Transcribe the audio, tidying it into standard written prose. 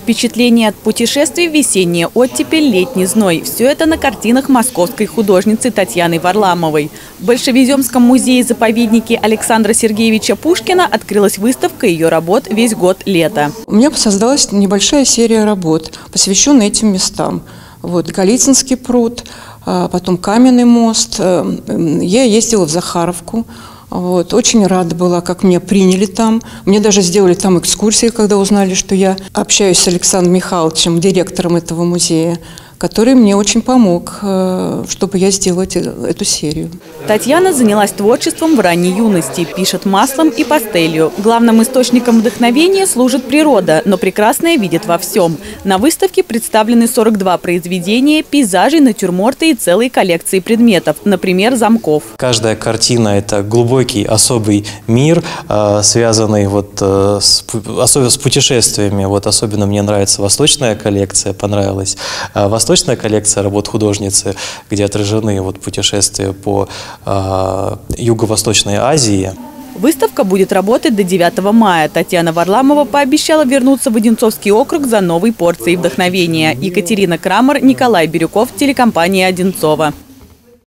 Впечатление от путешествий, весенняя оттепель, летний зной. Все это на картинах московской художницы Татьяны Варламовой. В Большевиземском музее-заповеднике Александра Сергеевича Пушкина открылась выставка ее работ «Весь год лето». У меня создалась небольшая серия работ, посвященная этим местам. Вот Голицынский пруд, потом Каменный мост. Я ездила в Захаровку. Вот, очень рада была, как меня приняли там. Мне даже сделали там экскурсии, когда узнали, что я общаюсь с Александром Михайловичем, директором этого музея, который мне очень помог, чтобы я сделала эту серию. Татьяна занялась творчеством в ранней юности, пишет маслом и пастелью. Главным источником вдохновения служит природа, но прекрасное видит во всем. На выставке представлены 42 произведения, пейзажи, натюрморты и целые коллекции предметов, например, замков. Каждая картина – это глубокий, особый мир, связанный особенно с путешествиями. Вот особенно мне нравится восточная коллекция, понравилась. Восточная коллекция работ художницы, где отражены путешествия по Юго-Восточной Азии. Выставка будет работать до 9 мая. Татьяна Варламова пообещала вернуться в Одинцовский округ за новой порцией вдохновения. Екатерина Крамер, Николай Бирюков, телекомпания «Одинцово».